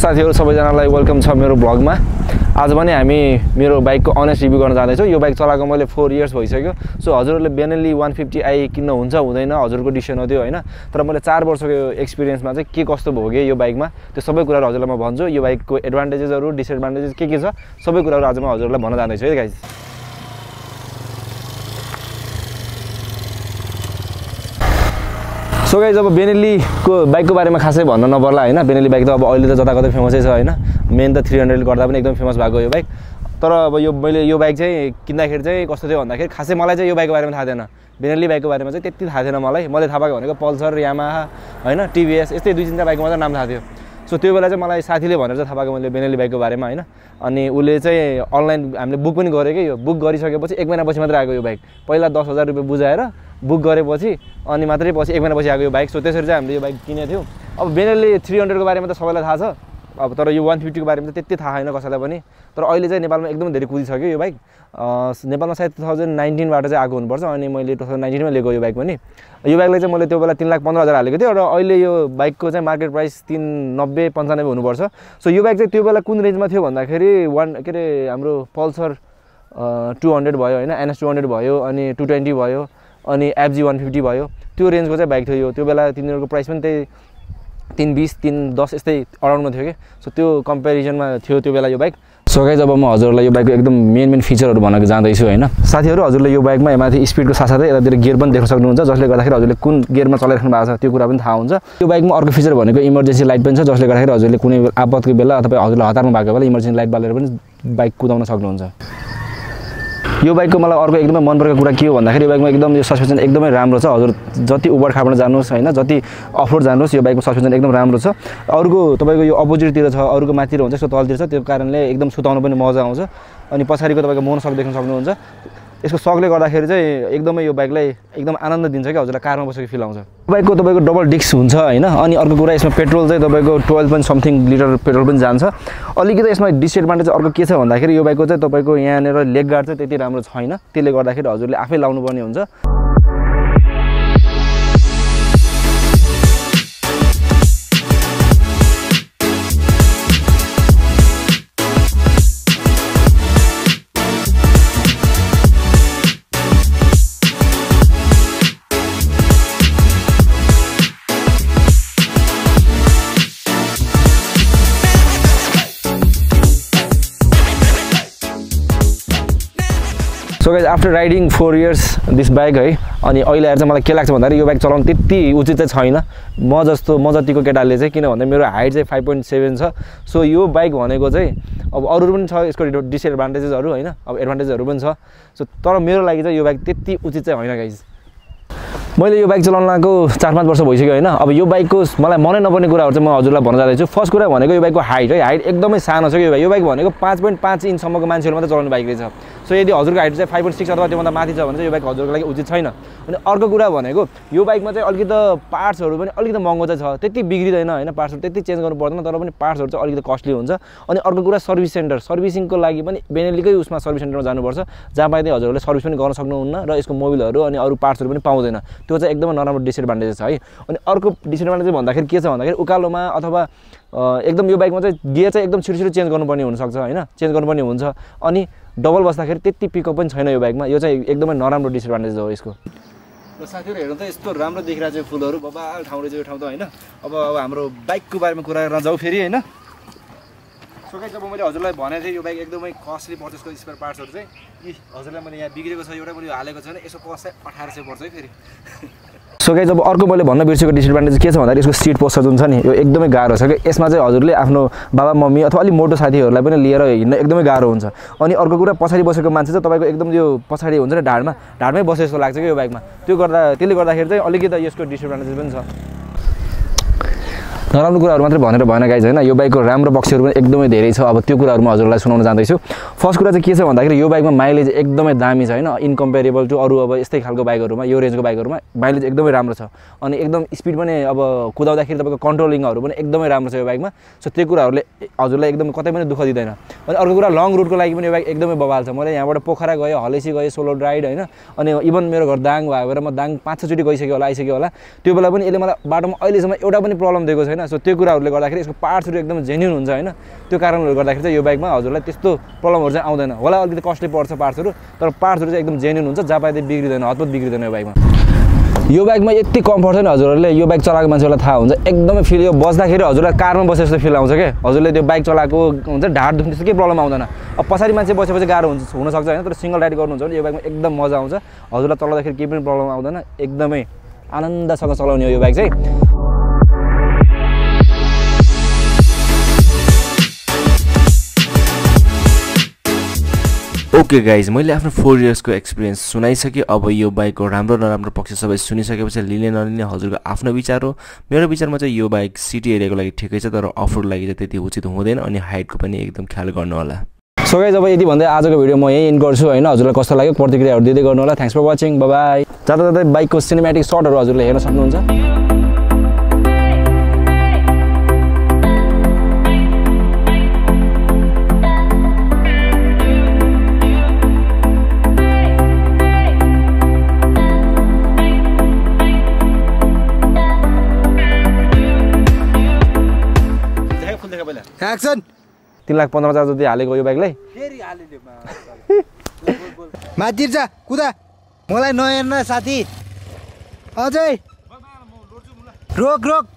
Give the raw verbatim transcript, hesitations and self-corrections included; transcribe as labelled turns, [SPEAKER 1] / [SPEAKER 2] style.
[SPEAKER 1] साथीहरु सबैजनालाई वेलकम छ मेरो ब्लगमा। आज पनि हामी मेरो बाइकको अनेस्ट रिभ्यू गर्न जाँदैछौँ। यो बाइक चलाएको मैले फोर इयर्स भइसक्यो। सो हजुरहरुले बेनेली वन फिफ्टी आई किन्न हुन्छ हुँदैन हजुरको डिसिजन हो त्यो हैन। तर मैले चार वर्षको एक्सपिरियन्समा चाहिँ के कस्तो भोगे यो बाइकमा त्यो सबै कुराहरु हजुरलाई म भन्छु। यो बाइकको एडभान्टेजेसहरु डिसएडभान्टेजेस के के छ सबै कुराहरु आज म हजुरलाई भन्न जाँदैछु है गाइस। सो गाइस अब बेनेली को बाइकको बारेमा खासै भन्न नपर्ला हैन। बेनेली बाइक त अब अहिले त जताकतै फेमसै छ हैन। मेन त थ्री हन्ड्रेड ले गर्दा पनि एकदम फेमस भएको यो बाइक। तर अब यो मैले यो बाइक चाहिँ किन्दाखेरि चाहिँ कस्तो थियो भन्दाखेरि खासै मलाई चाहिँ यो बाइकको बारेमा थाहा थिएन। बेनेली बाइकको बारेमा चाहिँ त्यति थाहा थिएन मलाई। मैले थाहा पाएको भनेको पल्सर, यामाहा हैन, टिभीएस यस्तै दुई तीनटा बाइकको मात्र नाम थाहा थियो। सो त्यो बेला चाहिँ मलाई साथीले भनेर चाहिँ थाहा पाएको मैले बेनेली बाइकको बारेमा हैन। अनि उले चाहिँ अनलाइन हामीले बुक पनि गरे के यो बुक गरिसकेपछि एक महिनापछि मात्र आएको यो बाइक। पहिला दस हजार रुपैयाँ बुझाएर बुक गरेपछि अनि मात्रै पछि एक महिनापछि आएको यो बाइक। सो त्यसरी चाहिँ हामीले यो बाइक किनेको थियौँ। अब बेनेली थ्री हन्ड्रेड को बारेमा त सबैलाई थाहा छ। अब तर यो वन फिफ्टी को बारेमा त त्यति थाहा छैन कसैलाई पनि। तर अहिले चाहिँ नेपालमा एकदम धेरै कुदिसक्यो यो बाइक। नेपालमा सायद टु थाउजन्ड नाइन्टिन बाट चाहिँ आएको हुनुपर्छ। अनि मैले टु थाउजन्ड नाइन्टिन मा लिएको यो बाइक पनि। यो बाइकलाई चाहिँ मैले त्यो बेला तीन लाख पन्ध्र हजार हालेको थिएँ र अहिले यो बाइकको चाहिँ मार्केट प्राइस तीन नब्बे पन्चानब्बे हुनुपर्छ। सो यो बाइक चाहिँ त्यो बेला कुन रेन्जमा थियो भन्दाखेरि वान के अरे हाम्रो पल्सर टू हन्ड्रेड भयो हैन, एनएस टू हन्ड्रेड भयो, अनि टू ट्वेन्टी भयो, अनि एफजी वन फिफ्टी भयो। त्यो रेन्जको चाहिँ बाइक थियो यो। त्यो बेला तिनीहरूको प्राइस पनि त्यही तीन बीस तीन दस यस्तै अराउन्डमा थियो कि। सो त्यो कम्पेरिजनमा थियो त्यो बेला यो बाइक। सो गाइस अब म हजुरलाई यो बाइकको एकदम मेन मेन फिचरहरू भन्न जाँदैछु हैन। साथीहरु हजुरले यो बाइकमा माथि स्पिडको साथसाथै यतातिर गियर पनि देख्न सक्नुहुन्छ, जसले गर्दाखेरि हजुरले कुन गियरमा चलाइराख्नु भएको छ त्यो कुरा पनि थाहा हुन्छ। यो बाइकमा अर्को फिचर भनेको इमर्जेन्सी लाइट पनि छ, जसले गर्दाखेरि हजुरले कुनै आपतको बेला अथवा हजुरले हतारमा भएको बेला इमर्जेन्सी लाइट बालेर पनि बाइक कुदाउन सक्नुहुन्छ। यो बाइकको मलाई अर्को एकदमै मन परेको कुरा के हो भन्दाखेरि यो बाइकमा एकदम यो सस्पेन्सन एकदमै राम्रो छ। हजुर जति उबड खाबड जानुहोस् हैन, जति अफरोड जानुहोस् यो बाइकको सस्पेन्सन एकदम राम्रो छ। अरूको तपाईको यो अपोजिटतिर छ, अरूको माथितिर हुन्छ, यसको तलतिर छ। त्यो कारणले एकदम सुताउन पनि मजा आउँछ। अनि पछाडीको तपाईको मोनोसक देख्न सक्नुहुन्छ। यसको सकले गर्दाखेरि चाहिँ एकदमै यो बाइकलाई एकदम आनन्द दिन्छ कि हजुरलाई कारमा बसेको फिल आउँछ। बाइकको तपाईको डबल डिस्क हुन्छ हैन। अनि अर्को कुरा यसमा पेट्रोल चाहिँ तपाईको twelve point something litre petrol पनि जान्छ। अलिकति यसमा डिसएडभान्टेज अर्को के छ भन्दाखेरि यो बाइकको चाहिँ तपाईको यहाँनेर लेग गार्ड चाहिँ त्यति राम्रो छैन। त्यसले गर्दाखेरि हजुरले आफै लाउनु पर्ने हुन्छ। So guys after riding four years this bike है, अनि अहिले आएर चाहिँ मलाई के लाग्छ भन्दाखेरि यो बाइक चलाउनु त्यति उचित चाहिँ छैन। म जस्तो म जतिको केटाले चाहिँ, किन भन्दा मेरो हाइट चाहिँ फाइभ पोइन्ट सेभेन छ। सो यो बाइक भनेको चाहिँ अब अरू पनि छ यसको डिसएडभान्टेजेसहरू हैन, अब एडभान्टेजहरू पनि छ। सो तर मेरो लागि चाहिँ यो बाइक त्यति उचित चाहिँ होइन गाइस। मैले यो बाइक चलाउन लागेको चार पाँच वर्ष भइसक्यो हैन। अब यो बाइकको मलाई मनै नपर्ने कुराहरू चाहिँ म हजुरलाई भन्न जाँदैछु। फर्स्ट कुरा भनेको यो बाइकको हाइट है, हाइट एकदमै सानो छ कि यो बाइक। यो बाइक भनेको पाँच पोइन्ट पाँच इन्चसम्मको मान्छेहरू मात्रै चलाउने बाइक रहेछ। सो यदि हजुरको हाइट चाहिँ फाइभ पोइन्ट सिक्स अथवा त्योभन्दा माथि छ भने चाहिँ यो बाइक हजुरको लागि उचित छैन। अनि अर्को कुरा भनेको यो बाइकमा चाहिँ अलिकति पार्ट्सहरू पनि अलिकति महँगो चाहिँ छ। त्यति बिग्रिँदैन हैन, पार्ट्सहरू त्यति चेन्ज गर्नु पर्दैन, तर पनि पार्ट्सहरू चाहिँ अलिकति कस्टली हुन्छ। अनि अर्को कुरा सर्भिस सेन्टर, सर्भिसिङको लागि पनि बेनेलीकै उसमा सर्भिस सेन्टरमा जानुपर्छ, जहाँ पाए चाहिँ हजुरहरूले सर्भिस पनि गर्न सक्नुहुन्न र यसको मोबिलहरू अनि अरू पार्ट्सहरू पनि पाउँदैन। त्यो चाहिँ एकदमै नराम्रो डिसएडभान्टेज छ है। अनि अर्को डिसएडभान्टेज भन्दाखेरि के छ भन्दाखेरि उकालोमा अथवा एकदम यो बाइकमा चाहिँ गियर चाहिँ एकदम छिटो छिटो चेन्ज गर्नुपर्ने हुनसक्छ हैन, चेन्ज गर्नुपर्ने हुन्छ। अनि डबल बस्दाखेरि त्यति पिकअप पनि छैन यो बाइकमा। यो चाहिँ एकदमै नराम्रो डिसएडभान्टेज हो यसको। र साथीहरु हेर्नु त यस्तो राम्रो देखिरहेको छ फुलहरू, बबाल ठाउँ रहेछ यो ठाउँ त हैन। अब अब हाम्रो बाइकको बारेमा कुरा गर्न जाऊ फेरि हैन। सो गाइस अब मैले हजुरलाई भनेको थिएँ यो बाइक एकदमै कस्टली पर्छ। यसको स्पेयर पार्ट्सहरू चाहिँ यी हजुरलाई मैले यहाँ बिग्रेको छ एउटा मैले हालेको छैन, यसको कस्ट चाहिँ अठार सय पर्छ है फेरि। सो गाइस अब अर्को मैले भन्न बिर्सेको डिसएडभान्टेज के छ भन्दाखेरि यसको सिट पोस्चर जुन छ नि यो एकदमै गाह्रो छ कि। यसमा चाहिँ हजुरले आफ्नो बाबा मम्मी अथवा अलिक मोटो साथीहरूलाई पनि लिएर हिँड्न एकदमै गाह्रो हुन्छ। अनि अर्को कुरा पछाडि बसेको मान्छे चाहिँ तपाईँको एकदम यो पछाडि हुन्छ नि ढाडमा ढाडमै बसे जस्तो लाग्छ कि यो बाइकमा। त्यो गर्दा त्यसले गर्दाखेरि चाहिँ अलिकति यसको डिसएडभान्टेज पनि छ। नराम्रो कुराहरू मात्रै भनेर भएन गाइज हैन। यो बाइकको राम्रो पक्षहरू पनि एकदमै धेरै छ। अब त्यो कुराहरू म हजुरलाई सुनाउन जाँदैछु। फर्स्ट कुरा चाहिँ के छ भन्दाखेरि यो बाइकमा माइलेज एकदमै दामी छ हैन, इनकम्पेरेबल टु अरू अब यस्तै खालको बाइकहरूमा, यो रेन्जको बाइकहरूमा माइलेज एकदमै राम्रो छ। अनि एकदम स्पिड पनि अब कुदाउँदाखेरि तपाईँको कन्ट्रोलिङहरू पनि एकदमै राम्रो छ यो बाइकमा। सो त्यो कुराहरूले हजुरलाई एकदमै कतै पनि दुःख दिँदैन। अनि अर्को कुरा लङ रुटको लागि पनि यो बाइक एकदमै बवाल छ। मैले यहाँबाट पोखरा गएँ, हलेसी गएँ, सोलो राइड हैन, अनि इभन मेरो घर दाङ भएर म दाङ पाँच छ चोटि गइसक्यो होला, आइसक्यो होला। त्यो बेला पनि यसले मलाई बाटोमा अहिलेसम्म एउटा पनि प्रब्लम दिएको छैन हैन सो त्यो कुराहरुले गर्दाखेरि यसको पार्ट्सहरु एकदम जेन्युइन हुन्छ हैन त्यो कारणले गर्दाखेरि चाहिँ यो बाइकमा हजुरलाई त्यस्तो प्रब्लमहरु चाहिँ आउँदैन होला अलिकति कस्टली पर्छ पार्ट्सहरु तर पार्ट्सहरु चाहिँ एकदम जेन्युइन हुन्छ जपाइदै बिग्रिदैन हतपत बिग्रिदैन यो बाइकमा यो बाइकमा यति कम्फर्ट छ नि हजुरहरुले यो बाइक चलाएको मान्छेलाई थाहा हुन्छ एकदमै फिल यो बस्दाखेरि हजुरलाई कारमा बसे जस्तो फिल आउँछ के हजुरले त्यो बाइक चलाएको हुन्छ ढाड दुख्ने त्यस्तो के प्रब्लम आउँदैन अब पछाडी मान्छे बसेपछि गाह्रो हुन्छ हुन सक्छ हैन तर सिंगल राइड गर्नुहुन्छ भने यो बाइकमा एकदम मजा आउँछ हजुरलाई चलाउँदाखेरि केही पनि प्रब्लम आउँदैन एकदमै आनन्दसँग चलाउने हो यो बाइक चाहिँ
[SPEAKER 2] ओके गाइज मैले आफ्नो फोर इयर्सको एक्सपिरियन्स सुनाइसकेँ अब यो बाइकको राम्रो नराम्रो पक्ष सबै सुनिसकेपछि लिने नलिने हजुरको आफ्नो विचार हो मेरो विचारमा चाहिँ यो बाइक सिटी एरियाको लागि ठिकै छ तर अफ रोड लागि चाहिँ त्यति उचित हुँदैन अनि हाइटको पनि एकदम ख्याल गर्नु होला
[SPEAKER 1] सो गाइज अब यति भन्दै आजको भिडियो म यही एन्ड गर्छु हैन हजुरलाई कस्तो लाग्यो प्रतिक्रियाहरु दिँदै गर्नु होला thanks for watching bye bye जाँदा जाँदै बाइकको सिनेम्याटिक शटहरु हजुरले हेर्न सक्नुहुन्छ
[SPEAKER 3] एक्सन
[SPEAKER 1] तीन लाख पंद्रह हजार जति हालेको यो बाइकलाई
[SPEAKER 3] फेरि हालिले मातिर जा कुदा मलाई नहेर्न साथी अझै रोक रोक